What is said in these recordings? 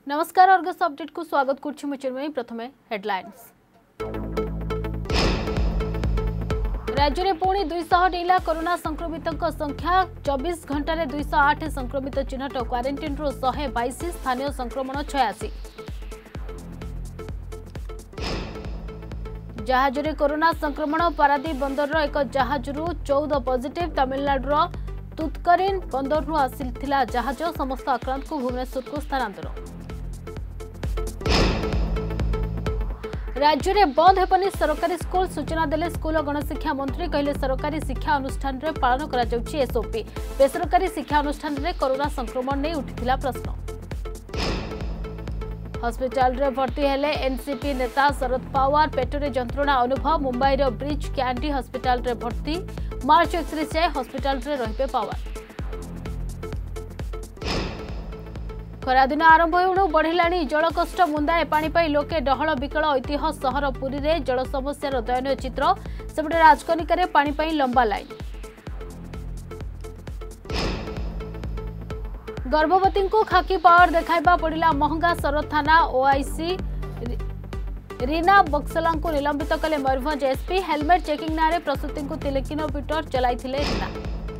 नमस्कार Argus update को स्वागत करछि चिन्मयी। प्रथमे हेडलाइंस। राज्य में पुणी 200 डेला कोरोना संक्रमित संख्या 24 घंटे 208 संक्रमित चिन्हट क्वारंटाइन 122 स्थानीय संक्रमण 86। जहाज में कोरोना संक्रमण पारादीप बंदर एक जहाज 14 पॉजिटिव। तमिलनाडु तुतकरिन बंदर आसिला जहाज समस्त आक्रांत को भुवनेश्वर को स्थानांतर। राज्य में बंद हेबनी सरकारी स्कूल सूचना देले स्कूल और गणशिक्षा मंत्री कहले सरकारी शिक्षा अनुष्ठान रे पालन करा जाउछि एसओपी। बेसरकारी शिक्षा अनुष्ठान रे कोरोना संक्रमण नहीं उठिथिला प्रश्न। हॉस्पिटल रे भर्ती हेले एनसीपी नेता शरद पवार। पेटरे जंत्रणा अनुभव। मुंबई रो ब्रिज कैंडी हॉस्पिटल रे भर्ती। मार्च 31 जाए हॉस्पिटल रे रहिबे पवार। खरादिन आरंभ होणु बढ़िलाणी जलकष्ट। मुंदाए पानी पाई लोके डहल बिकल। ऐतिह्य सहर पुरी रे जल समस्यार दयनीय चित्र। सेपटे राजकनिका पानी पाई लंबा लाइन। गर्भवती को खाकी पावर देखाइबा पड़िला महंगा। सरद थाना ओआईसी रीना बक्सला को निलंबित कले मयूरभंज एसपी। हेलमेट चेकिंग नारे प्रसूति को 3 किलोमीटर चलाइथिले रीना।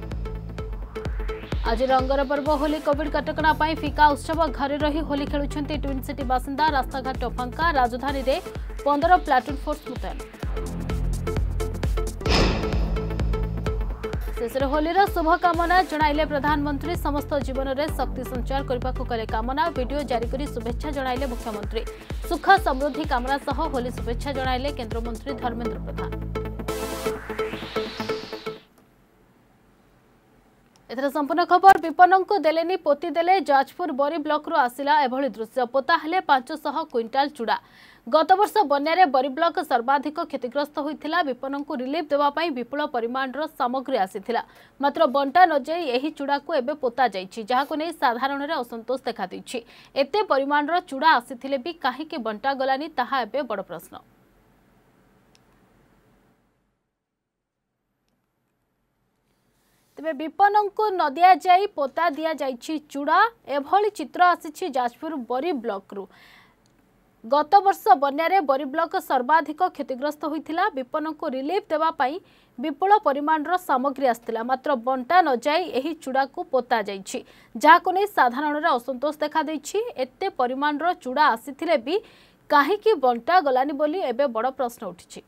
आज रंगर पर्व होली। कोविड कटकणा फिका उत्सव। घरे रही होली खेलुछंती ट्विन सिटी बासिंदा। रास्ताघाट फांका। राजधानी रे 15 प्लाटून फोर्स मुतयन। शेष होलीर शुभकामना जणाइले प्रधानमंत्री। समस्त जीवन में शक्ति संचार करने को कले कामना। वीडियो जारी कर शुभेच्छा जणाइले मुख्यमंत्री। सुख समृद्धि कामना सह होली शुभेच्छा जणाइले केंद्रमंत्री धर्मेंद्र प्रधान। एथर संपूर्ण खबर। विपन्न को देलेनी पोती देले। जाजपुर बरी ब्लॉक रो आसिला एभली दृश्य। पोता हेले 500 क्विंटाल चूड़ा। गत वर्ष बन्या बरी ब्लॉक सर्वाधिक क्षतिग्रस्त होइथिला। विपन्न को रिलीफ देवा पई विपुल परिमाण सामग्री आसीथिला। मात्र बंटा न जाई एही चूड़ा को एबे पोता जाईछि, जाहाको नै साधारण रे असंतोष देखा दैछि। एते परिमाण चूड़ा आसीथिले भी काहेकि बंटा गलानी ताहा एबे बड़ प्रश्न। तेबे विपन्न को न दिया जाई पोता दिया जाइछि चूड़ा। एभली चित्र आसीछि जाजपुर बरी ब्लॉक रु। गत वर्ष बन्या बरी ब्लॉक सर्वाधिक क्षतिग्रस्त होइथिला। विपन्न को रिलीफ देवा पई विपुल परिमाण सामग्री आसथिला। मात्र बंटा न जाई एही चूड़ा को पोता जाइछि, जाहाको नै साधारण रे असंतोष देखा दैछि। एते परिमाण चूड़ा आसीथिले भी काहेकि बंटा गलानी बोली एबे बड़ प्रश्न उठिछि।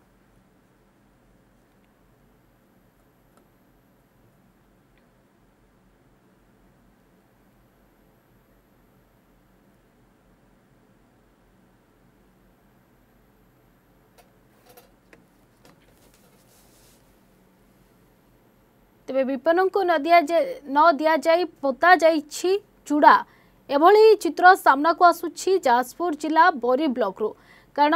तेबे विपन्न को न दिया जाई पोता जाइछि चूड़ा। एभली चित्र सामना को आसुछि जाजपुर जिला बरी ब्लॉक रो। कारण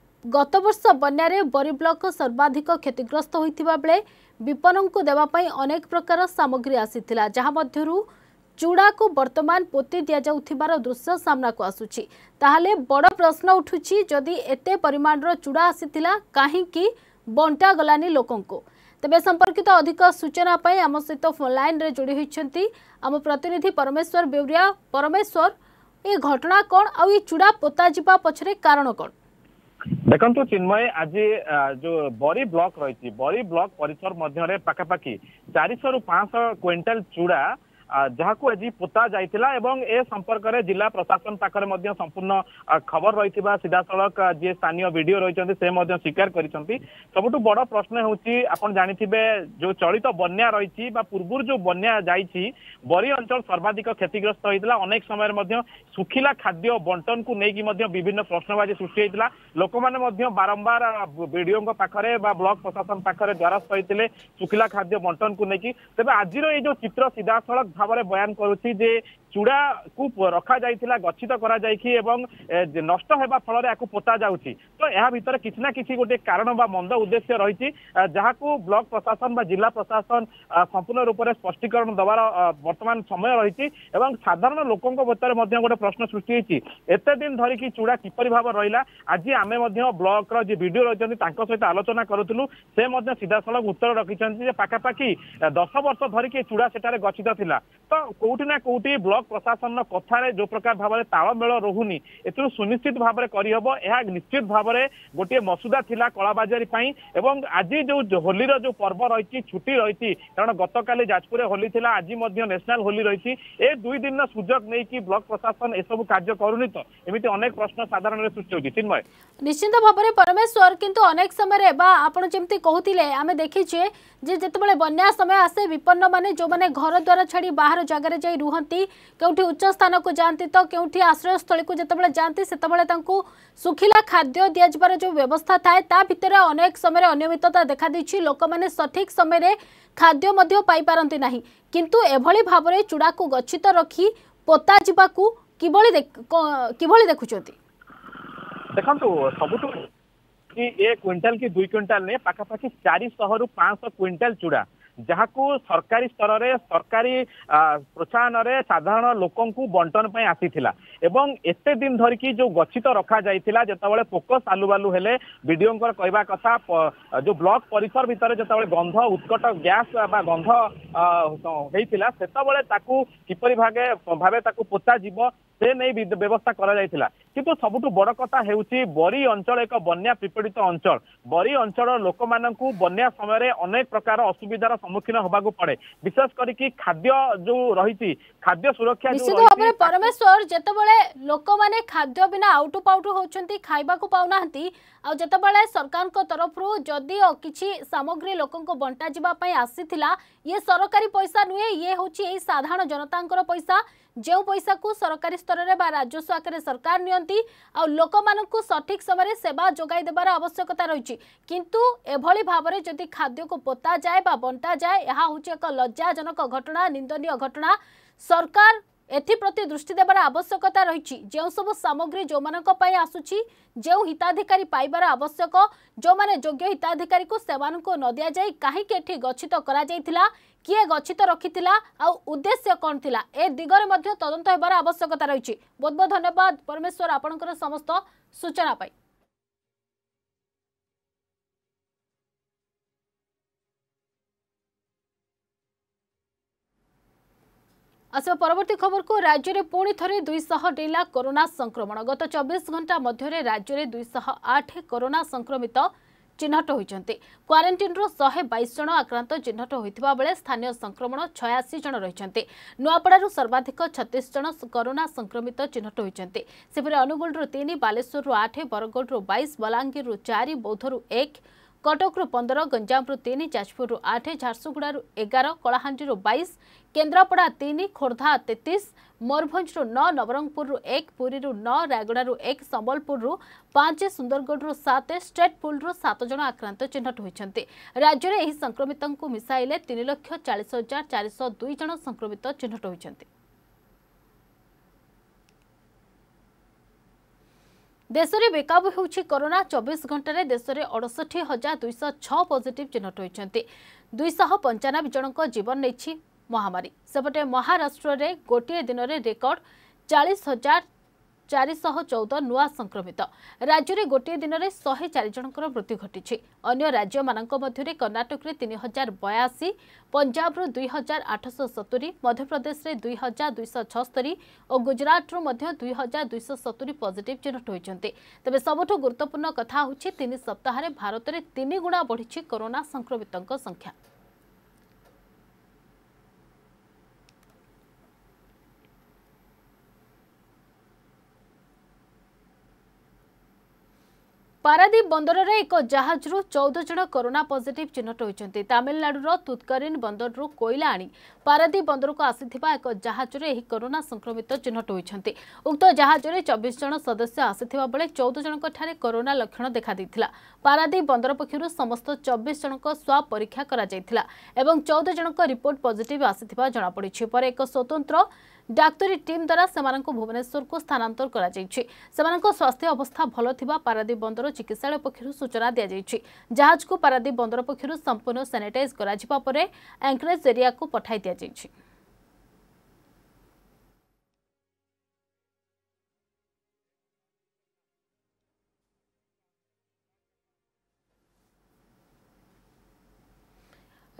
गत वर्ष बन्या बरी ब्लॉक सर्वाधिक क्षतिग्रस्त होइथिबा बेले विपन्न को देवा पई अनेक प्रकार सामग्री आसीथिला, जहा मध्यरु चूड़ा को वर्तमान पोती दिया जाउथिबार दृश्य सामना को आसुछि। ताहाले बड़ प्रश्न उठुछि, जदि एते परिमाण चूड़ा आसीथिला काहेकि बंटा गलानी लोकंको। तेबे संपर्कित अधिक सूचना पाई आम सहित फोन लाइन रे जोड़ी होइछंती आम प्रतिनिधि परमेश्वर बेउरिया। परमेश्वर, ये घटना कौन आ चूड़ा पोता जिबा पछरे कारण कौन? देखंतु चिन्मय, आज जो बरी ब्लॉक रही बरी ब्लॉक परिसर मध्य पाखापाखि 400 रु 500 क्विंटाल चूड़ा जहाँ को आज पोता जाइथिला एवं ए संपर्क में जिला प्रशासन पाखरे मध्य संपूर्ण खबर रही सीधा सड़क जी स्थानीय वीडियो रही से स्वीकार करिसंती। सबुठु बड़ प्रश्न होची आपण जानिथिबे जो चलित बन्या रही पूर्व जो बन्या जाइछि बरी अंचल सर्वाधिक क्षतिग्रस्त होइतिला। अनेक समय मध्य सुखिला खाद्य बंटन को लेकिन मध्य विभिन्न प्रश्नबाजी सृष्टि होइतिला। लोक माने मध्य बारंबार वीडियो पाखरे बा ब्लॉक प्रशासन पाखरे द्वारस्थ होइतिले सुखिला खाद्य बंटन को लेकिन। तेबे आजिर ये जो चित्र सीधा सड़क भाव बयान करुछि जे चूड़ा को रखा जाइथिला, गच्छित करा जाइछि एवं नष्ट हेबा फल याकू पोता जाउछि। तो यह भितर किछि ना किछि गोटे कारण बा मंद उद्देश्य रही जहां ब्लॉक प्रशासन बा जिला प्रशासन संपूर्ण रूप से स्पष्टीकरण दबार वर्तमान समय रही एवं साधारण लोकों भीतर गोटे प्रश्न सृष्टि होती एते दिन धरिकी चूड़ा किपरि भाव रहिला। आज आमे ब्लॉक रो जे वीडियो रही सहित आलोचना करूँ से सीधा सड़क उत्तर रखिंट पाखापाखि 10 वर्ष धरिकी चूड़ा सेठारे गच्छित थिला। तो कोउठी ना कोउठी ब्लॉक ब्लॉक प्रशासन कथार जो प्रकार भाव में तालमेल रोनी ए सुनिश्चित भाव में करहब यह निश्चित भाव में गोटे मसुदा थिला कलाबाजारी एवं आज जो होलीर जो पर्व रही छुट्टी रही कारण गत काली जाजपुर होली थिला आज नेशनल होली रही ए 2 दिन सुजोग नहीं कि ब्लॉक प्रशासन एसबू कार्य करूनी तो एमती अनेक प्रश्न साधारण सृष्टि होती चिन्मय निश्चित भाव में परमेश्वर किंतु अनेक समय आपड़ जमी कहते आम देखीचे जे जितेबाला बन्या समय आसे विपन्न माने जो माने घर द्वार छाड़ी बाहर जगार जाई रुहंती केउठी उच्च स्थान को जाती तो केउठी आश्रयस्थली को जितेबाला जाती सेतेबाला तांको सुखिला खाद्य दियाजिबार जो व्यवस्था थाए ता भितर अनेक समय अनियमितता देखा दैछि लोक माने सठिक समय खाद्य मध्य पाई पारंती नाही किंतु एभली भाबरे चूड़ा को गच्छित रखी पोता जिबाकू किभली देखुचोती देखंतु सबुठु कि 1 क्विंटाल की 2 क्विंटाल ने पाखापाखि 400 रु 500 क्विंटाल चूड़ा जहाँ को सरकारी स्तर में सरकारी प्रोत्साहन रे साधारण लोकों को बंटन पे आसीथिला एवं एते दिन धरिकी जो गच्छित रखा जाइथिला जेतेबेले पोक सालु बालु हेले वीडियो कहवा कथा जो ब्लॉक परिसर भितर जेतेबेले गंध उत्कट गैस बा गंध हेइथिला सेतेबेले ताकू किपरि भावे ताकू पोता जीव से नहीं व्यवस्था करा जाइथिला किंतु सबुठु बड़ कथा हेउची बरी अंचल एक बन्या पीड़ित अंचल बरी अंचल लोक माननकू बन्या समय अनेक प्रकार असुविधार सम्मुखीन होबाकू पड़े विशेष करिकी खाद्य जो रही खाद्य सुरक्षा निश्चित भाव में परमेश्वर जेतेबेले लोक माने खाद्य बिना आउटु पाउटु होचंती खाइबा को पाउनाहंती आ जेतेबेले सरकार को तरफ रु जदी किछि सामग्री लोकन को बंटा जिबा पई आसीथिला ये सरकारी पैसा नुहे ये होची ए साधारण जनतांकर पैसा जो पैसा को सरकारी स्तर में राजस्व आकार सरकार नियंती आ लोक मानकू सठिक समय सेवा जोगाई देबार आवश्यकता रही किंतु एभली भाव में जदि खाद्य को पोता जाए बा बंटा जाए यह हूँ एक लज्जाजनक घटना निंदनीय घटना सरकार एप्रति दृष्टि देवार आवश्यकता रही जो सब सामग्री जो मान आसूची जो हिताधिकारी पाइबार आवश्यक जो माने योग्य हिताधिकारी को सेवान को न दिया जाए कहीं एठी गच्छित करा जाइथिला किए गच्छित रखिथिला आ उद्देश्य कौन थिला ए दिगरे मध्य तदंत हेबार आवश्यकता रही बहुत बहुत धन्यवाद परमेश्वर आपनकर समस्त सूचना पाई आसवा परवर्ती खबर को राज्य में पुणी थे 200 डेला कोरोना संक्रमण गत 24 घंटा मध्य राज्य में 208 कोरोना संक्रमित चिन्हट होती क्वारंटाइन 122 जन आक्रांत चिन्हट होता बेले स्थानीय संक्रमण 86 जन रही नुआपड़ू सर्वाधिक 36 जन कोरोना संक्रमित चिन्हट होती सेपरि अनुगुल 3 बालेश्वर 8 बरगढ़ 22 बलांगीर 4 बौद्ध 1 कटक 15 गंजाम 3 जाजपुर 8 झारसुगुड़ा 11 कलाहांडी 22 केन्द्रापड़ा 3 खोर्धा 33 मयूरभंज 9 नवरंगपुर 1 पुरी 9 रायगड़ा 1 संबलपुर 5 सुंदरगढ़ 7 स्टेटपुल 7 जन आक्रांत चिन्हट होती राज्य में यह संक्रमित मिसाइले 3,40,402 जन संक्रमित चिन्हट होती देश में बेकाबू होउछि कोरोना 24 घंटे देश में 68,206 पॉजिटिव चिन्हट होती 295 जनक जीवन नहीं महामारी सेपटे महाराष्ट्र में गोटे दिन में रेकर्ड 40,414 नुआ संक्रमित राज्य में गोटे दिन में 104 जनकर मृत्यु घटी अन्य राज्य मानक मध्य कर्णाटक में 3,082 पंजाब 2,870 मध्यप्रदेश में 2,276 और गुजरात 2,270 पॉजिटिव चिन्हट होती तेज सबुठ गुरुत्वपूर्ण कथा होछि 3 सप्ताह भारत में 3 गुणा बढ़ी कोरोना संक्रमितों संख्या पारादीप बंदर रे एक जहाज 14 जन कोरोना पॉजिटिव चिन्हट होती तमिलनाडुर तुतकरिन बंदर कोयला आनी पारादीप बंदर को आसीथिबा एक जहाज रे कोरोना संक्रमित चिन्हट होती उक्त जहाज रे 24 जन सदस्य आसीथिबा बेले 14 जनक ठारे कोरोना लक्षण देखा दैथिला पारादीप बंदर पक्षरु समस्त 24 जनक स्वाब परीक्षा करा जायथिला एवं 14 जनक रिपोर्ट पॉजिटिव आसीथिबा जणा पड़िछि पर एक स्वतंत्र डाक्तरी टीम द्वारा सेमानंको भुवनेश्वर को स्थानांतर करा जायछि सेमानंको स्वास्थ्य अवस्था भलो थिबा पारादीप बंदर चिकित्सालय पक्षरु सूचना दिया जायछि जहाज को पारादीप बंदर पक्षरु संपूर्ण सैनिटाइज करा जिबा परे एंकरेज एरिया को पठाई दिया जायछि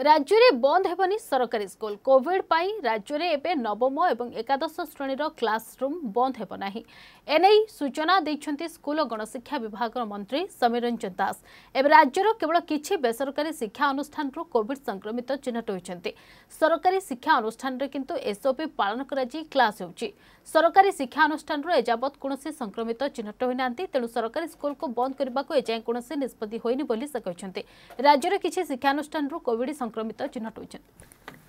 राज्य में बंद हेबनी सरकारी स्कूल कोविड पाई राज्य में एवं नवम और एकादश श्रेणी क्लासरूम बंद हेब नाही एने सूचना देइछन्ति स्कूल और गणशिक्षा विभाग मंत्री समीर रंजन दास एवं राज्यर केवल किछि बेसरकारी शिक्षा अनुष्ठान कोविड संक्रमित चिन्हट होइछन्ति सरकारी शिक्षा अनुष्ठान रे किंतु एसओपी पालन करा जी क्लास होउछि सरकारी शिक्षा अनुष्ठान एजावत कोनोसी संक्रमित चिन्हट होई नांती तेणु सरकारी स्कूल को बंद करबा को एजाय कोनोसी निष्पत्ति होइनि बोली से कहछन्ति राज्यर किछि शिक्षा अनुष्ठान कोविड संक्रमित चिन्हट होइछन्ति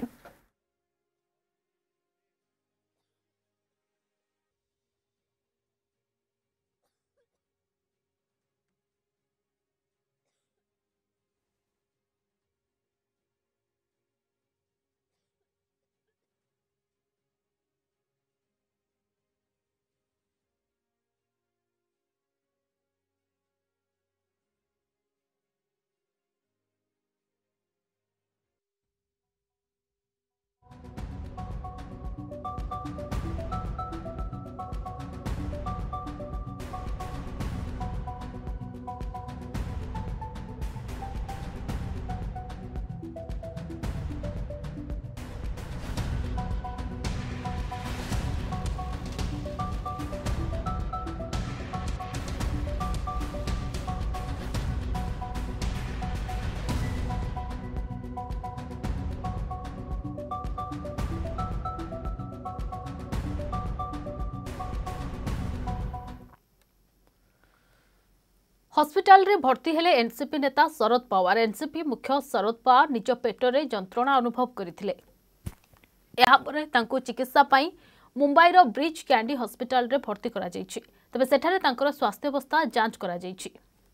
हॉस्पिटल रे भर्ती हेले एनसीपी नेता शरद पवार एनसीपी मुख्य शरद पवार निज पेटरे जंत्रणा अनुभव करथिले एहा परे तांको चिकित्सा पाई मुंबईर ब्रिज कैंडी हॉस्पिटल रे भर्ती करा जायछि तबे सेठारे तांकर स्वास्थ्य अवस्था जांच करा जायछि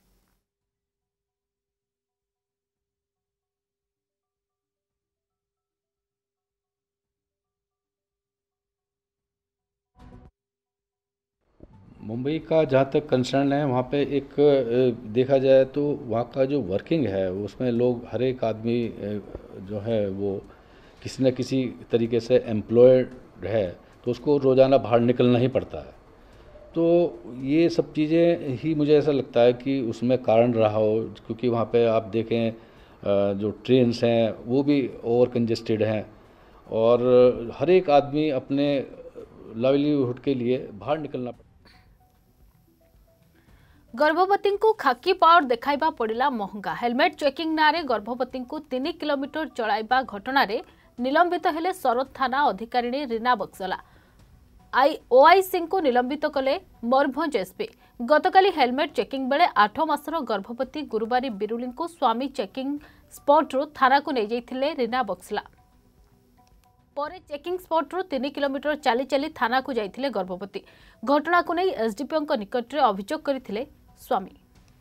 मुंबई का जहाँ तक कंसर्न है वहाँ पे एक देखा जाए तो वहाँ का जो वर्किंग है उसमें लोग हर एक आदमी जो है वो किसी न किसी तरीके से एम्प्लॉयड है तो उसको रोज़ाना बाहर निकलना ही पड़ता है तो ये सब चीज़ें ही मुझे ऐसा लगता है कि उसमें कारण रहा हो क्योंकि वहाँ पे आप देखें जो ट्रेन्स हैं वो भी ओवर कंजेस्टेड हैं और हर एक आदमी अपने लाइवलीहुड के लिए बाहर निकलना पड़ता है। गर्भवती को खाकी पावर देखाइबा पड़िला महंगा हेलमेट चेकिंग नारे गर्भवती को 3 किलोमीटर चलाइबा घटना रे निलंबित हेले सरद थाना अधिकारिणी रीना बक्सला ओआईसी को निलंबित कले मयूरभंज एसपी गतकाली हेलमेट चेकिंग बेले 8 मासर गर्भवती गुरुवारी बिरुली को स्वामी चेकिंग स्पॉट थाना को नहीं जाइथिले रीना बक्सला परे चेकिंग स्पॉट 3 किलोमीटर चली चली थाना को जाइथिले गर्भवती घटना को नहीं एसडीपीओ निकट में अभियोग करथिले स्वामी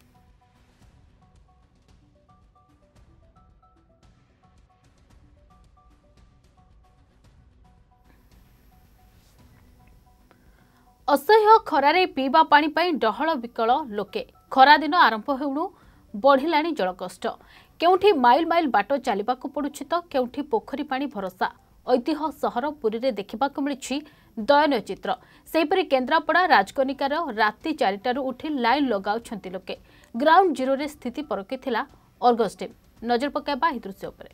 असह्य खरारे पीवा पानी पाई डहल विकल लोके खरा दिन आरंभ हेउणु बढ़िलाणी जलकष्ट केउठी माइल माइल बाट चलिबाकु पडुछि तो केउठी पोखरी पानी भरोसा ऐतिह्य सहर पुरी रे देखिबाकु मिलिछि दयनीय चित्र सेपरी केन्द्रापड़ा राजकनिकार राति 4टारू उठी लाइन लगाउछंती लोके ग्राउंड जीरो रे स्थिति परखिथिला अर्गस टीम नजर पकाइबा एही दृश्य उपरे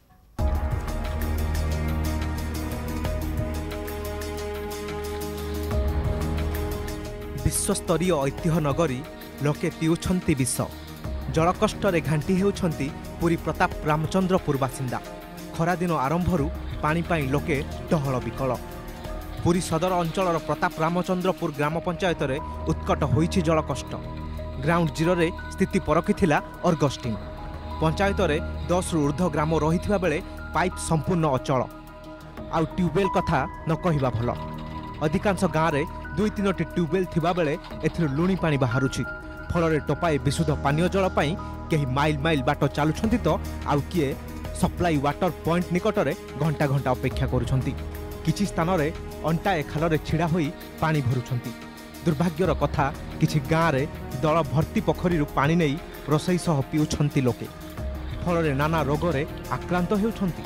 विश्वस्तरीय ऐतिह्य नगरी लोके पिउछंती विष जलकष्टरे घांटी हेउछंती पुरी प्रताप रामचंद्रपुर बासिंदा खरा दिन आरंभरू पानी पाई लोके डहल विकल पुरी सदर अंचलर प्रताप रामचंद्रपुर ग्राम पंचायत रे उत्कट होईछि जलकष्ट ग्राउंड जीरो रे स्थिति परखिथिला अर्गस टीम पंचायत रे 10 रु ऊर्ध्व ग्राम रहिथिबा बेले पाइप संपूर्ण अचल आउ ट्यूबवेल कथा न कहिबा भल अधिकांश गाँव रे 2-3टी ट्यूबवेल थिबा बेले एथिर लुणी पानी बाहरुछि फलरे टोपाए विशुद्ध पानीय जल पाई केही माइल माइल बाट चालुछंती तो आउ किए सप्लाई वाटर पॉइंट निकटरे घंटा घंटा अपेक्षा करुछंती किछि स्थान रे अंटाए खालरे छिड़ा होई पानी भरुछंती दुर्भाग्यर कथा किछि गाँव रे दल भर्ती पोखरी पानी नहीं रोसई सह पिउछंती लोके फलरे नाना रोगरे आक्रांत हेउछंती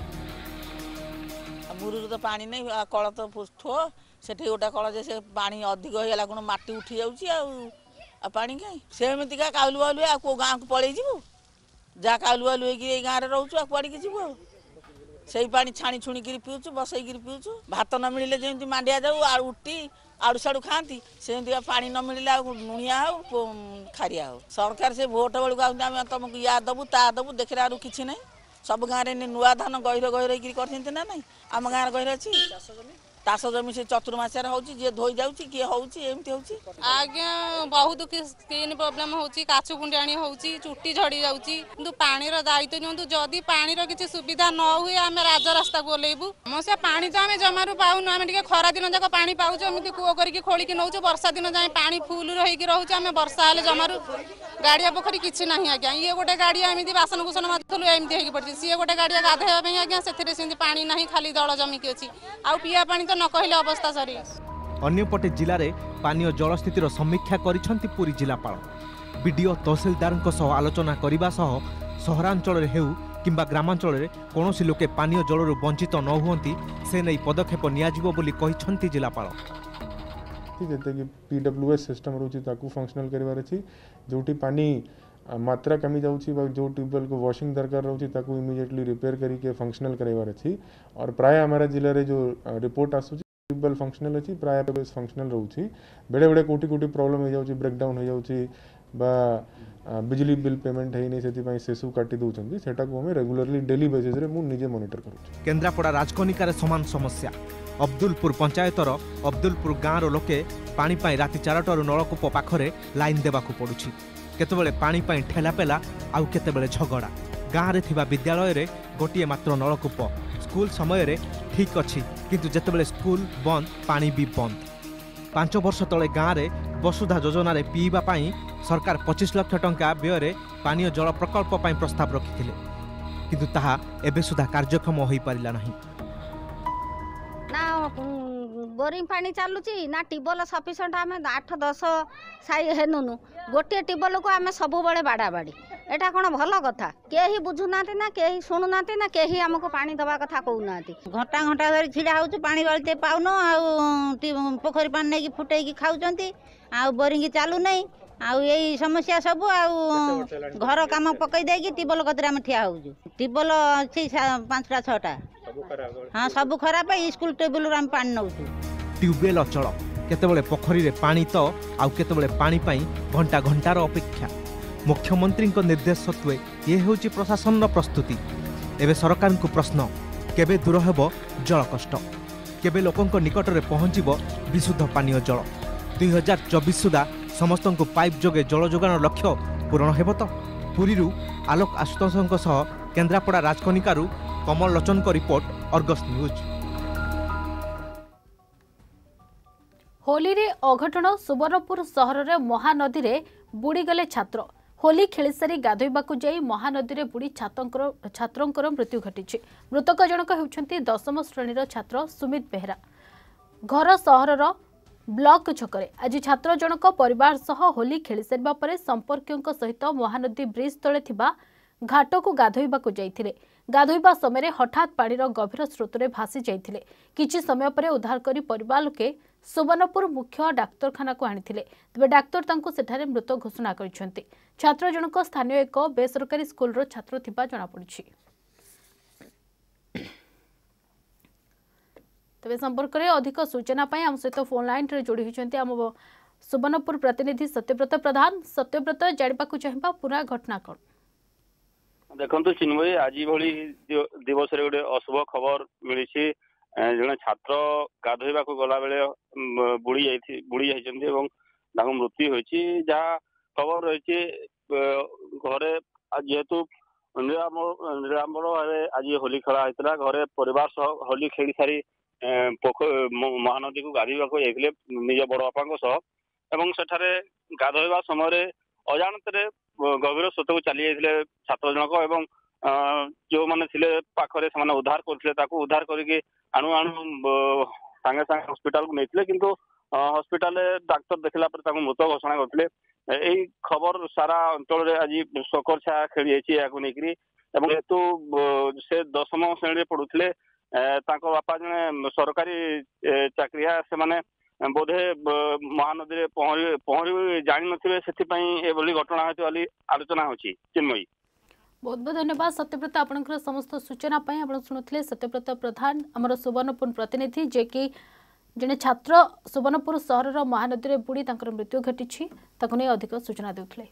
मुरुर तो पानी नहीं कल तो ठो सेठी गोटा कल जे से पानी अधिक होइला कोन माटी उठी जाउची आ पानी कहीं सेमती का काउलु बालु आ को गाँ को पळै जीवु जा काउलु बालु की गाँव रे रहउछु आ कुआडी के जीवु ସେଇ ପାଣି ଛାଣି ଛୁଣିକିରି ପିଉଛୁ, ବସେଇକିରି ପିଉଛୁ। ଭାତ ନ ମିଳିଲେ ଯେମିତି ମାଣ୍ଡିଆ ଯାଉ ଆଳୁ ଉଟି ଆଡୁ ସାଡୁ ଖାଆନ୍ତି, ସେମିତିକା ପାଣି ନ ମିଳିଲେ ଆଉ ଲୁଣିଆ ହଉ ଖାରିଆ ହଉ। ସରକାର ସେ ଭୋଟ ବେଳକୁ ଆଉଛନ୍ତି ଆମେ ତମକୁ ୟା ଦେବୁ ତା ଦେବୁ, ଦେଖିଲା ବେଳକୁ କିଛି ନାହିଁ। ସବୁ ଗାଁରେ ନୂଆ ଧାନ ଗହିର ହେଇକିରି କରିଛନ୍ତି ନା ନାହିଁ? ଆମ ଗାଁରେ ଗହିର ଅଛି? ଚାଷ ଜମି ସେ ଚତୁର୍ମାସିଆରେ ହେଉଛି, ଯିଏ ଧୋଇ ଯାଉଛି କିଏ ହେଉଛି, ଏମିତି ହେଉଛି। ଆଜ୍ଞା ବହୁତ ସ୍କିନ୍ ପ୍ରୋବ୍ଲେମ୍ ହେଉଛି, କାଛୁ କୁଣ୍ଡିଆଣି ହେଉଛି, ଚୁଟି ଝଡ଼ି ଯାଉଛି। କିନ୍ତୁ ପାଣିର ଦାୟିତ୍ୱ ନିଅନ୍ତୁ, ଯଦି ପାଣିର କିଛି ସୁବିଧା ନ ହୁଏ ଆମେ ରାଜରାସ୍ତାକୁ ଓହ୍ଲେଇବୁ। ସମସ୍ୟା ପାଣି ତ ଆମେ ଜମାରୁ ପାଉନୁ, ଆମେ ଟିକେ ଖରା ଦିନ ଯାକ ପାଣି ପାଉଛୁ, ଏମିତି କୂଅ କରିକି ଖୋଳିକି ନେଉଛୁ। ବର୍ଷା ଦିନ ଯାଏ ପାଣି ଫୁଲ ହେଇକି ରହୁଛି, ଆମେ ବର୍ଷା ହେଲେ ଜମାରୁ ଗାଡ଼ିଆ ପୋଖରୀ କିଛି ନାହିଁ ଆଜ୍ଞା। ଇଏ ଗୋଟେ ଗାଡ଼ିଆ ଏମିତି ବାସନ କୁସନ ମାରୁଥିଲୁ ଏମିତି ହେଇକି ପଡ଼ିଛି, ସିଏ ଗୋଟେ ଗାଡ଼ିଆ ଗାଧୋଇବା ପାଇଁ ଆଜ୍ଞା, ସେଥିରେ ସେମିତି ପାଣି ନାହିଁ, ଖାଲି ଦଳ ଜମିକି ଅଛି। ଆଉ ପିଇବା ପାଣି ତ ନ କହିଲେ ଅବସ୍ଥା ସରି। ଅନ୍ୟପଟେ ଜିଲ୍ଲାରେ ପାନୀୟ ଜଳ ସ୍ଥିତିର ସମୀକ୍ଷା କରିଛନ୍ତି ପୁରୀ ଜିଲ୍ଲାପାଳ। ବିଡିଓ ତହସିଲଦାରଙ୍କ ସହ ଆଲୋଚନା କରିବା ସହ ସହରାଞ୍ଚଳରେ ହେଉ କିମ୍ବା ଗ୍ରାମାଞ୍ଚଳରେ କୌଣସି ଲୋକେ ପାନୀୟ ଜଳରୁ ବଞ୍ଚିତ ନ ହୁଅନ୍ତି ସେ ନେଇ ପଦକ୍ଷେପ ନିଆଯିବ ବୋଲି କହିଛନ୍ତି ଜିଲ୍ଲାପାଳ। ଯେତେ କି PWS ସିଷ୍ଟମ ରହୁଛି ତାକୁ ଫଙ୍କସନାଲ କରିବାର ଅଛି, ଯୋଉଠି ପାଣି मात्रा कमी जाऊँगी जो ट्यूबवेल को वॉशिंग दरकार रोचे ताकू इमीडिएटली रिपेयर करके फंक्शनल कराइबार अछि। और प्राय हमारा जिले रे जो रिपोर्ट आसुची ट्यूबवेल फंक्शनल अछि, प्राय फंक्शनल रोची। बेड़े बेड़े कोटी कोटी प्रॉब्लम हो जाउची, ब्रेकडाउन हो जाउची बा बिजली बिल पेमेंट है नहीं, से सेसु काटी दउचंदी, सेटा को हमें रेगुलरली डेली बेसिस रे मु निजे मॉनिटर करूची। केन्द्रापड़ा राजकनिकार समान समस्या। अब्दुलपुर पंचायतर अब्दुलपुर गाँव लोके पानी पाई राति 4टारू नलकूप पाखरे लाइन देवाकू पड़ुछि। केतेबेले पानी पाई ठेलापेला आउ केतेबेले झगड़ा। गाँव में विद्यालय रे गोटे मात्र नलकूप, स्कूल समय रे ठीक अच्छी किंतु जेतेबेले स्कूल बंद पानी भी बंद। 5 वर्ष तले गाँव में वसुधा योजना रे पीवा पाई सरकार 25 लाख टंका व्यय पानीय जल प्रकल्प पाई प्रस्ताव रखिथिले, किंतु ताहा एबे सुधा कार्यक्षम होई पारिला नहीं। ना बोरिंग पानी चलुची ना ट्यूबवेल सफिशिएंट आम 8-10 साई हेनुनु, गोटे ट्यूबवेल को आम सब बड़े बाड़ा बाड़ी। एटा कौन भल कथा? केही बुझुना ना केही शुणुना ना केही आमको पानी दवा कथा कहूना। घंटा घंटा धरी छिड़ा होउछु, पानी बाल्टे पाउनो, आ पोखरी पानी नहीं फुटेकी खाउचंती, आ बोरिंग चालू नहीं, आ यही समस्या सब। आ घर काम पकई देकी ट्यूबवेल कतरे आम ठिया होउछु। ट्यूबवेल अछि 5-6टा, हाँ सब खराब। स्कूल ट्यूबवेल आम पानी नउछु। ट्यूबवेल अचल, केतेबेले पोखरी रे पानी तो आउ केतेबेले पानी पाई घंटा घंटार अपेक्षा। मुख्यमंत्री निर्देश सत्वे ये होची प्रशासन प्रस्तुति। एवं सरकार को प्रश्न, केबे दूर हेबो जल कष्ट, केबे लोकंक निकट रे पहुंचीबो विशुद्ध पानीय जल। 2024 सुधा समस्त को पाइप जोगे जल जोगाण लक्ष्य पूरण हेबो तो? पुरीरू आलोक आशुतोषଙ୍କ सह केन्द्रापड़ा राजकनिकारु कमल लोचन को रिपोर्ट, अर्गस न्यूज। होली रे अघटन। सुवर्णपुर सहर रे महानदी रे बुड़ी गले छात्र। होली खेली सारी गाधोइबाकू जाई महानदी रे बुड़ी छात्रंकर मृत्यु घटी। मृतक जनक हेउछंती 10म श्रेणीर छात्र सुमित बेहरा। घर सहरर ब्लॉक छकरे आज छात्र जनक परिवार सह होली खेली सारिबा परे संपर्कियों सहित महानदी ब्रिज तले थिबा घाट को गाधोइबाकू जाइथिले। गाधोइबा समय हठात पानीर गभीर स्रोतरे भासी जाइथिले। किछि समय परे उद्धार करी परिवार लोके सुवर्णपुर मुख्य डाक्तरखाना को आनिथिले, तबे डाक्तर तांको सेठारे मृत घोषणा करिसेंती। छात्र जनक स्थानीय एक बेसरकारी स्कूल रो छात्र थिबा जणा पड़िछि। तबे संपर्क में अधिक सूचना पाई आम सहित फोन लाइन रे जोड़ी होइछंती आम सुवर्णपुर प्रतिनिधि सत्यव्रत प्रधान। सत्यव्रत, जानिबाकू चाहिबा पूरा घटना कोन? देखंतु चिन्मयी, आज भली दिवस रे गोटे अशुभ खबर मिली। जड़े छात्र गाधोइबाकू गला बेले बुड़ी जाइछन्ती एवं तांको मृत्यु होइछि। जहाँ खबर रही घरे जेहेतु निरांबर आज होली खेला होता, घरे परिवार सह होली खेली सारी महानदी को गाधोइबाकू जाइथिले निज बड़ बापा सह। एवं सेठारे गाधोइबा समय अजाणत गभीर स्रोत को चली जाइथिले छात्र जनक। एवं जो माने थिले पाखरे से उद्धार करथिले, ताकू उद्धार करके आणु आणु सांगे सांगे हॉस्पिटल को नेइथिले, किंतु हॉस्पिटल डाक्तर देखला पर ताकू मृत घोषणा करथिले। एई खबर सारा अंचल रे आज शोकर छाया खेली जाइछि याकू नेकरी। एवं हेतु से 10म श्रेणी रे पढुथिले, तांको बापा जने सरकारी चाकरिया, से माने बोधे महानदी रे पहरी जानि नथिबे, सेति पई ए बोली घटना होति वाली आलोचना होछि। चिन्मयी, बहुत बहुत धन्यवाद सत्यव्रत आपनकर समस्त सूचना पाई आपण सुनुथिले सत्यव्रत प्रधान हमर सुवर्णपुर प्रतिनिधि जे कि जने छात्र सुवर्णपुर सहर महानदी रे बुड़ी तांकर मृत्यु घटी ताकु नै अधिक सूचना देउथिले।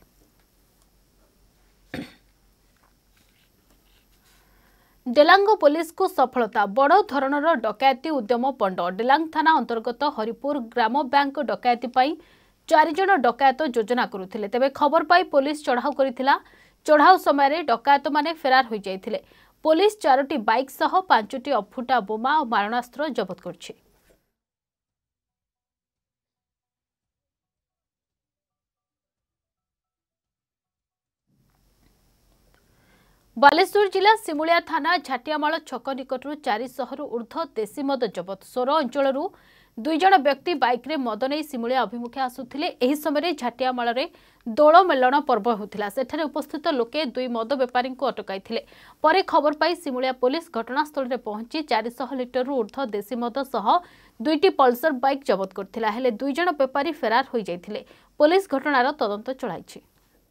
डेलांग पुलिस को सफलता बड़ धरणर डकैती उद्यम पंड डेलांग थाना अंतर्गत हरिपुर ग्राम बैंक डकैती पाई 4 जन डकायत योजना करुथिले तेबे खबर पाई पुलिस चढ़ाऊ करिथिला। चढ़ाऊ समय डकायत माने फेरार हो जाइथिले। पुलिस 4टी बाइक सह 5टी अफुटा बोमा और मारणास्त्र जबत करछि। बालेश्वर जिला सिमुलिया थाना झाटियामाल छक निकटू 400 ऊर्ध्व देशी मद जबत। सोर अंचल 2 जन व्यक्ति बाइक रे मद नहीं सिमुलिया अभिमुखे आसुथिले। एही समय झाटियामाल रे दोल मेलन पर्व होतिला। सेठारे उपस्थित लोके 2 मद बेपारी को अटकाइथिले। परे खबर पाई सिमुलिया पुलिस घटनास्थल रे पहुंची 400 लिटर ऊर्ध्व देशी मद सह 2टी पल्सर बाइक जबत करथिला। हेले 2 जन बेपारी फेरार होई जाइथिले। पुलिस घटनार तदंत चलाइछि।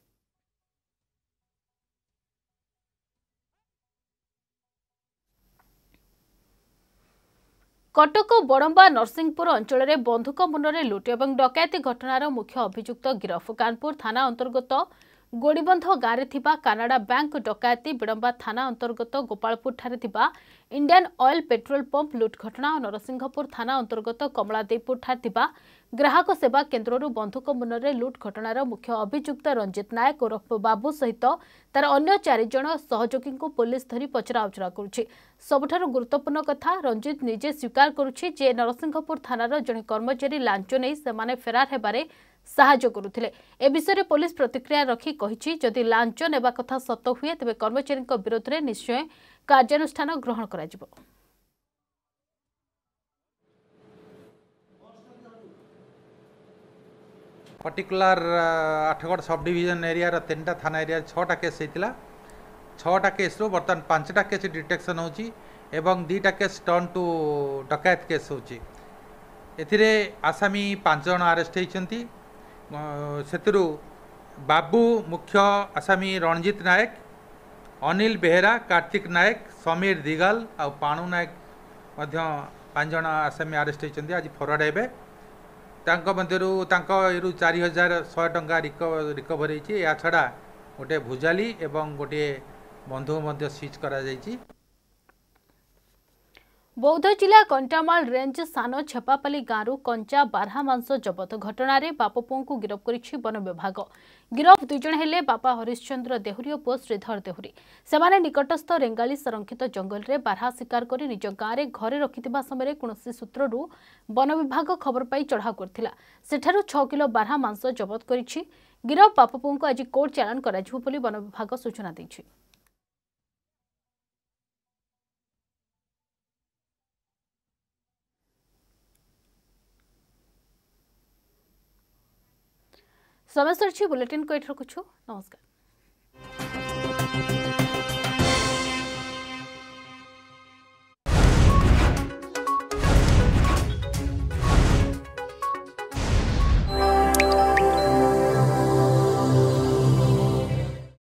कटक बड़ंबा नरसिंहपुर अंचल में बंधुक मुନରେ लुट और डकैती घटनार मुख्य अभियुक्त गिरफ। कानपुर थाना अंतर्गत गोड़ीबंध गाँव में कानाडा बैंक डकैती बिड़ंबा थाना अंतर्गत गोपालपुर ठारे थिबा इंडियन ऑयल पेट्रोल पंप लुट घटना और नरसिंहपुर थाना अंतर्गत कमलादेवपुर ठारे थिबा ग्राहक सेवा केन्द्र बंधुक मुନରେ लुट घटनार मुख्य अभियुक्त रंजित नायक ओरफ बाबू सहित तार अन्य 4 जन सहयोगी को पुलिस धरी पचरा उचरा करुछि। सबुठारु गुरुत्वपूर्ण कथा रंजित निजे स्वीकार करुछि जे नरसिंहपुर थानार जने कर्मचारी लांच नहीं सेमाने फेरार हेबारे साहाय्य करुथिले। ए विषय पुलिस प्रतिक्रिया रखी कहिछि जदि लांच नेबा कथा सत हुए तेबे कर्मचारी विरोध में निश्चय कार्यानुष्ठान ग्रहण कराजिबो। Particular Athgarh sub division area 3टा थाना एरिया 6टा केस होता। 6टा केस रो बर्तमान 5टा केस डिटेक्शन होची एवं 2टा केस टर्न टू डकैत केस होची। एथिरे आसामी 5 जन अरेस्ट होइछंती। सेतिरु बाबू मुख्य आसामी रणजित नायक, अनिल बेहेरा, कार्तिक नायक, समीर दिगाल और पाणु नायक मध्य 5 जन आसामी अरेस्ट होइछंती। आज फरवर्ड हेबे तांको मध्यरु तांको 4100 टंका रिकवर होइछि। या छड़ा गोटे भुजाली एवं गोटे बंधुक मध्य सीज करा जाइछि। बौद्ध जिला कंटामाल रेंज सान छेपापाली गाँव कंचा बारहा मांस जबत। घटना बाप पुओं को गिरफ करिछि वन विभाग। गिरफ 2 जन हेले बापा हरिश्चंद्र देहुरी और पुओ श्रीधर देहुरी। सेमाने निकटस्थ रेंगाली संरक्षित जंगल रे बारहा शिकार करी निज गाँव रे घरे रखिथिबा समय कोनोसी सूत्ररू वन विभाग खबर पाई चढ़ाऊ करथिला। सेठारु 6 किलो बारहा मांस जबत करिछि। गिरफ बाप पुओं को आज कोर्ट चालान कराजिबो बोली वन विभाग सूचना दैछि। समय बुलेटिन को एठ रखुछु। नमस्कार।